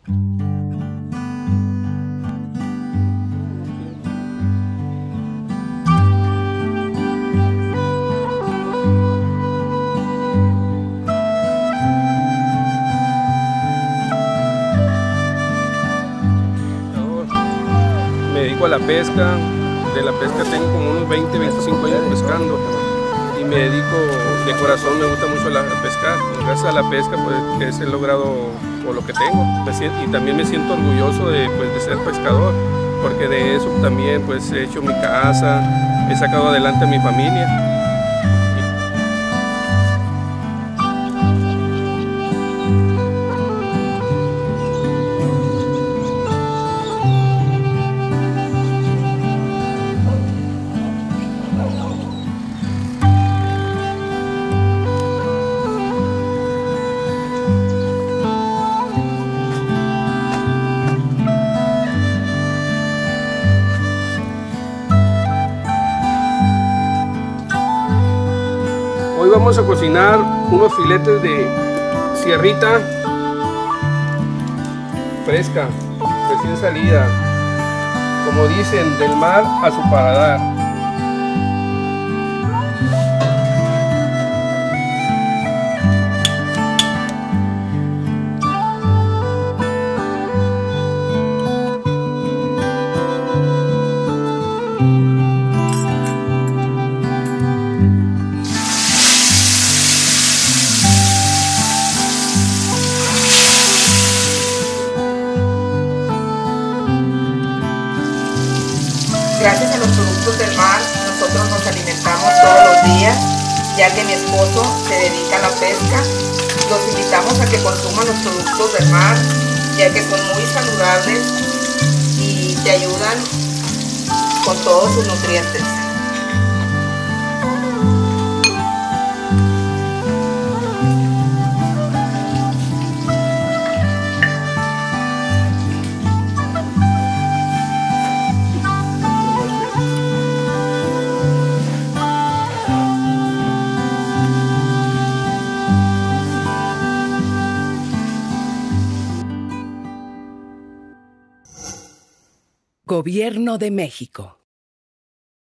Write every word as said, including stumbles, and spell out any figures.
Me dedico a la pesca. De la pesca tengo como unos veinte, veinticinco años pescando y me dedico de corazón, me gusta mucho la, pescar. Gracias a la pesca pues he logrado por lo que tengo y también me siento orgulloso de, pues, de ser pescador, porque de eso también pues he hecho mi casa, he sacado adelante a mi familia. Hoy vamos a cocinar unos filetes de sierrita fresca, recién salida, como dicen, del mar a su paladar. Gracias a los productos del mar, nosotros nos alimentamos todos los días, ya que mi esposo se dedica a la pesca. Los invitamos a que consuman los productos del mar, ya que son muy saludables y te ayudan con todos sus nutrientes. Gobierno de México.